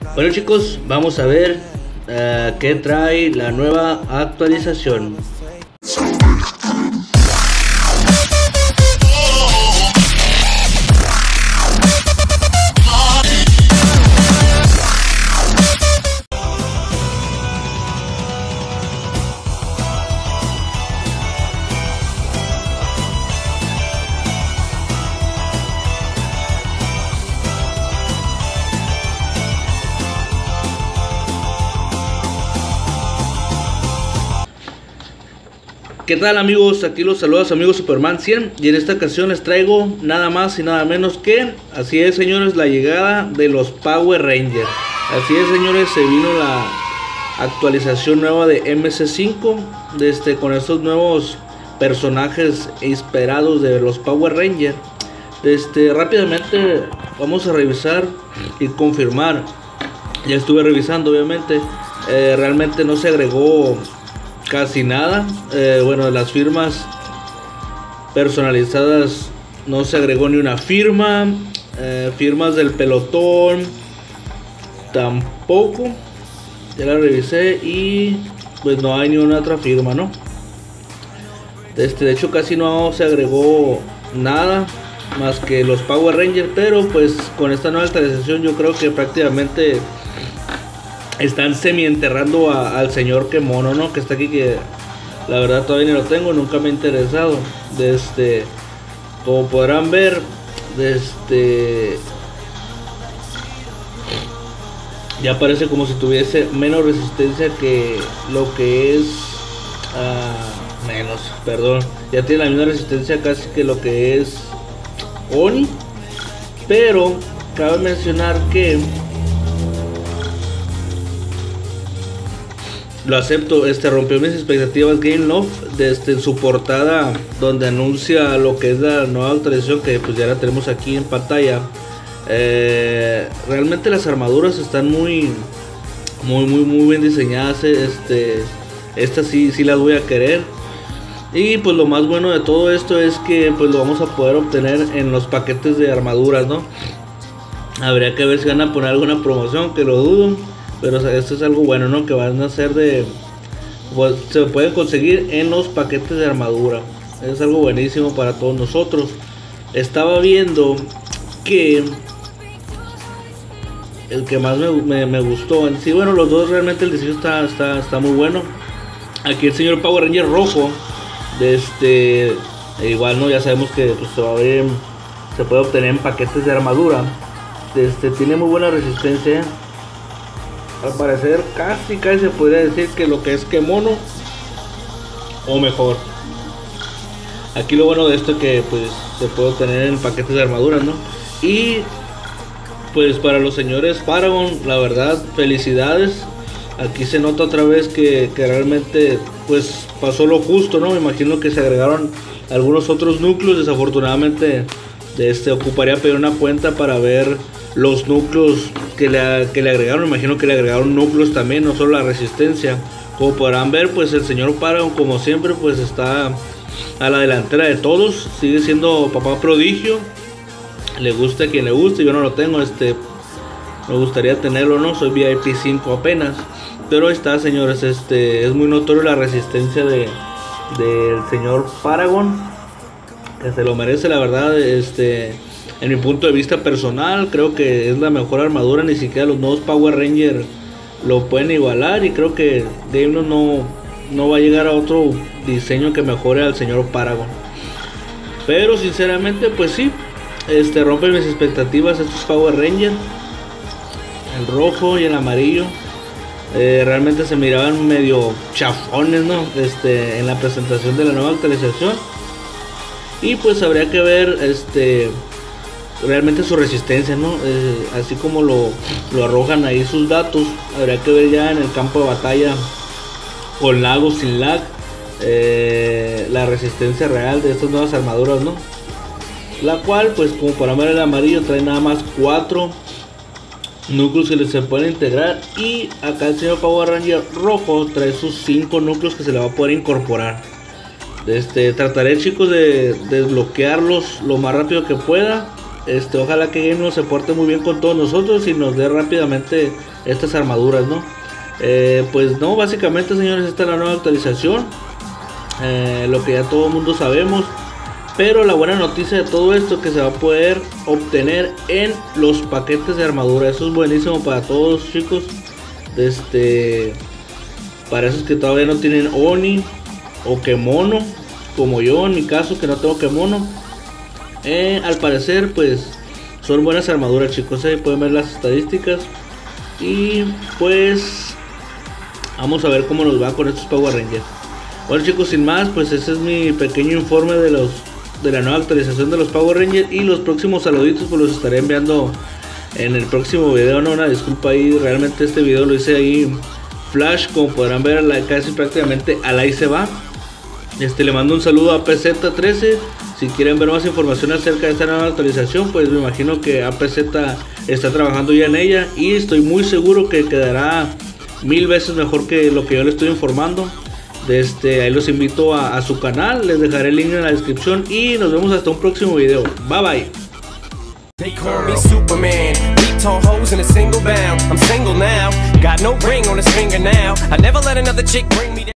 Bueno chicos, vamos a ver qué trae la nueva actualización. ¿Qué tal amigos? Aquí los saludos amigos Superman 100 y en esta ocasión les traigo nada más y nada menos que, así es señores, la llegada de los Power Rangers. Así es señores, se vino la actualización nueva de MC5 con estos nuevos personajes inspirados de los Power Rangers. Rápidamente vamos a revisar y confirmar. Ya estuve revisando obviamente, realmente no se agregó casi nada. Bueno, de las firmas personalizadas no se agregó ni una firma. Firmas del pelotón tampoco, ya la revisé y pues no hay ni una otra firma, ¿no? De hecho casi no se agregó nada más que los Power Rangers, pero pues con esta nueva actualización yo creo que prácticamente están semi enterrando al señor Kemono, ¿no? Que está aquí, que la verdad todavía ni lo tengo, nunca me ha interesado. Como podrán ver, ya parece como si tuviese menos resistencia que lo que es ya tiene la misma resistencia casi que lo que es Oni, pero cabe mencionar que lo acepto, rompió mis expectativas Game Love en su portada, donde anuncia lo que es la nueva actualización, que pues ya la tenemos aquí en pantalla. Realmente las armaduras están muy bien diseñadas. Estas sí las voy a querer. Y pues lo más bueno de todo esto es que pues lo vamos a poder obtener en los paquetes de armaduras, ¿no? Habría que ver si van a poner alguna promoción, que lo dudo. Pero esto es algo bueno, ¿no? Que van a ser pues, se puede conseguir en los paquetes de armadura. Es algo buenísimo para todos nosotros. Estaba viendo que el que más me gustó en sí, bueno, los dos realmente el diseño está muy bueno. Aquí el señor Power Ranger rojo, igual, ¿no? Ya sabemos que pues, se puede obtener en paquetes de armadura. Tiene muy buena resistencia. Al parecer casi se podría decir que lo que es Kemono o mejor. Aquí lo bueno de esto es que pues se puede obtener en paquetes de armaduras, ¿no? Y pues para los señores Paragon, la verdad, felicidades. Aquí se nota otra vez que realmente pues pasó lo justo, ¿no? Me imagino que se agregaron algunos otros núcleos. Desafortunadamente ocuparía pedir una cuenta para ver los núcleos que le agregaron. Me imagino que le agregaron núcleos también, no solo la resistencia. Como podrán ver, pues el señor Paragon, como siempre, pues está a la delantera de todos. Sigue siendo papá prodigio. Le gusta a quien le guste. Yo no lo tengo, me gustaría tenerlo, ¿no? Soy VIP 5 apenas. Pero ahí está, señores. Es muy notorio la resistencia del señor Paragon, que se lo merece, la verdad. En mi punto de vista personal, creo que es la mejor armadura. Ni siquiera los nuevos Power Rangers lo pueden igualar. Y creo que Game no va a llegar a otro diseño que mejore al señor Paragon. Pero sinceramente, pues sí, rompen mis expectativas estos Power Rangers. El rojo y el amarillo. Realmente se miraban medio chafones, ¿no? En la presentación de la nueva actualización. Y pues habría que ver realmente su resistencia, ¿no? Así como lo arrojan ahí sus datos, habría que ver ya en el campo de batalla, con lag o sin lag, la resistencia real de estas nuevas armaduras, ¿no? La cual, pues como para ver, el amarillo trae nada más 4 núcleos que se pueden integrar, y acá el señor Power Ranger rojo trae sus 5 núcleos que se le va a poder incorporar. Trataré, chicos, de desbloquearlos lo más rápido que pueda. Ojalá que Game se porte muy bien con todos nosotros y nos dé rápidamente estas armaduras, ¿no? Pues no, básicamente, señores, esta es la nueva actualización, lo que ya todo el mundo sabemos. Pero la buena noticia de todo esto es que se va a poder obtener en los paquetes de armadura. Eso es buenísimo para todos, chicos. Para esos que todavía no tienen Oni o Kemono, como yo en mi caso, que no tengo Kemono. Al parecer, pues son buenas armaduras, chicos. Pueden ver las estadísticas. Y pues vamos a ver cómo nos va con estos Power Rangers. Bueno, chicos, sin más, pues ese es mi pequeño informe de la nueva actualización de los Power Rangers. Y los próximos saluditos pues los estaré enviando en el próximo video. No, una disculpa ahí, realmente este video lo hice ahí flash, como podrán ver, casi prácticamente al ahí se va. Le mando un saludo a PZ13. Si quieren ver más información acerca de esta nueva actualización, pues me imagino que APZ está trabajando ya en ella, y estoy muy seguro que quedará 1000 veces mejor que lo que yo les estoy informando. Ahí los invito a su canal, les dejaré el link en la descripción y nos vemos hasta un próximo video. Bye bye. They call me Superman, beat tall hoes in a single bound. I'm single now, got no ring on his finger now. I never let another chick bring me down.